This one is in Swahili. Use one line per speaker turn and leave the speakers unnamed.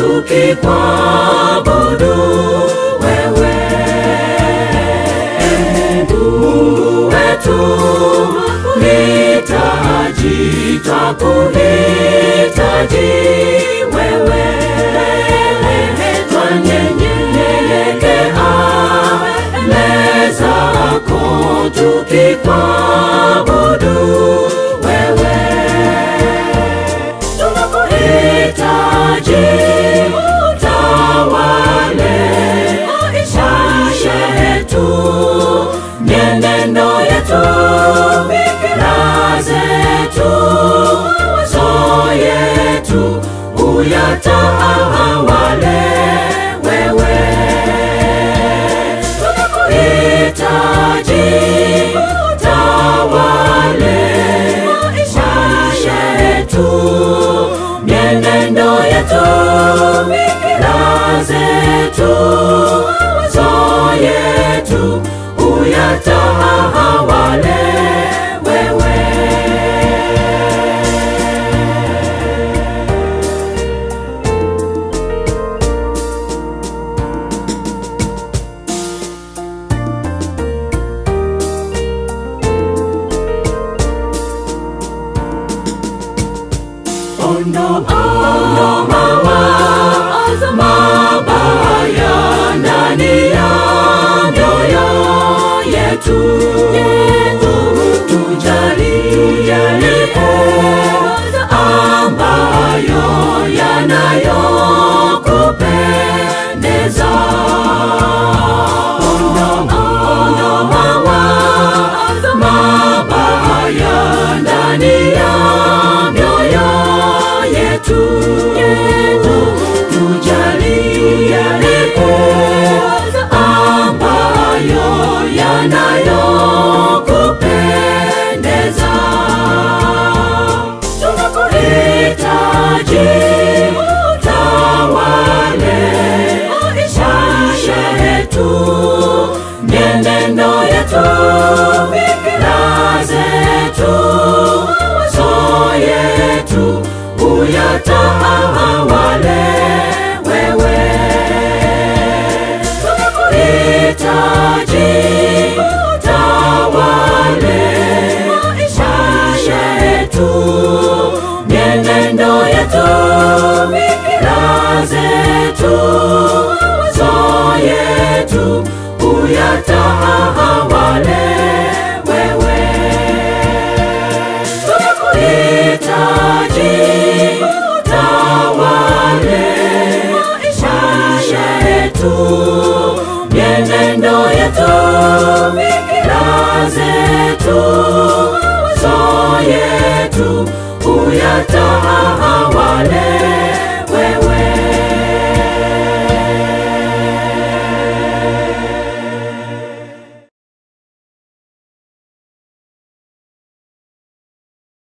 tukikuabudu wewe. Mungu wetu, hitaji twakuhitaji wewe. Twanyenyekea mbele zako tukikuabudu wewe. Tunakuhitaji utawale maisha yetu, mienendo yetu, fikra zetu, mawazo yetu, uyatawale wewe. Tunakuhitaji utawale maisha yetu, mienendo yetu, fikra zetu, mawazo yetu, uyatawale wewe. Ondoa mawazo mabaya ndani ya mioyo yetu.